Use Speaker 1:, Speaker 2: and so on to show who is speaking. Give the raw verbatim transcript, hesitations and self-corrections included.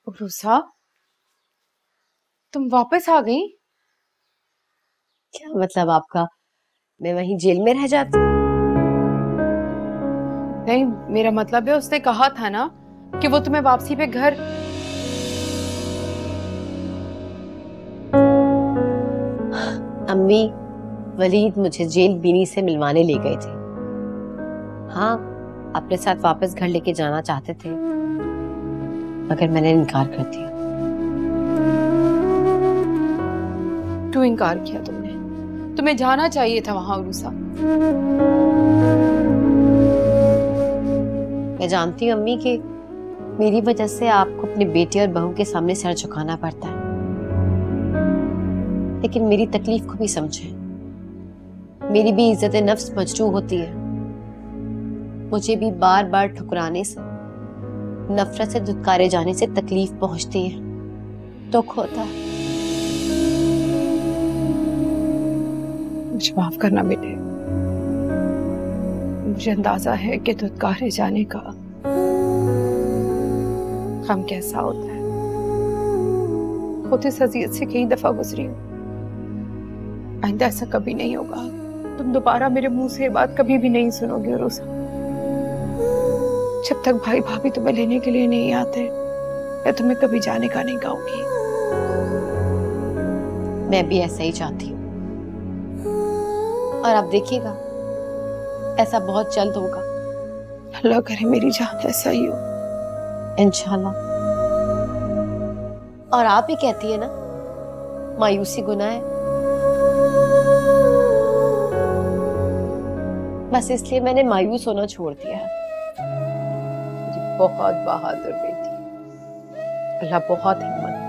Speaker 1: रूसा, तुम वापस आ गई?
Speaker 2: क्या मतलब आपका? मैं वहीं जेल में रह जाती?
Speaker 1: नहीं, मेरा मतलब है उसने कहा था ना कि वो तुम्हें वापसी पे घर।
Speaker 2: अम्मी, वलीद मुझे जेल बीनी से मिलवाने ले गए थे। हाँ, अपने साथ वापस घर लेके जाना चाहते थे, मगर मैंने इनकार कर दिया।
Speaker 1: क्यों इनकार किया तुमने? तुम्हें जाना चाहिए था वहां रूसा।
Speaker 2: मैं जानती हूँ अम्मी कि मेरी वजह से आपको अपने बेटे और बहू के सामने सर झुकाना पड़ता है, लेकिन मेरी तकलीफ को भी समझें। मेरी भी इज्जत नफ्स मजरूह होती है। मुझे भी बार बार ठुकराने से, नफरत से धुतकारे जाने से तकलीफ पहुंचती है, दुख होता है।
Speaker 1: मुझे माफ करना बेटे। मुझे अंदाजा है कि धुतकारे जाने का गम कैसा होता है। खुद इस अजियत से कई दफा गुजरी हूं। आइंदा ऐसा कभी नहीं होगा। तुम दोबारा मेरे मुंह से ये बात कभी भी नहीं सुनोगे रोजा। जब तक भाई भाभी तुम्हें लेने के लिए नहीं आते, मैं तुम्हें कभी जाने का नहीं कहूंगी।
Speaker 2: मैं भी ऐसा ही चाहती हूँ, और आप देखिएगा ऐसा बहुत जल्द होगा।
Speaker 1: अल्लाह करे मेरी जान ऐसा ही हो।
Speaker 2: इंशाल्लाह। और आप ही कहती है ना, मायूसी गुनाह है। बस इसलिए मैंने मायूस होना छोड़ दिया है।
Speaker 1: बहुत बहादुर बेटी, अल्लाह बहुत हिम्मत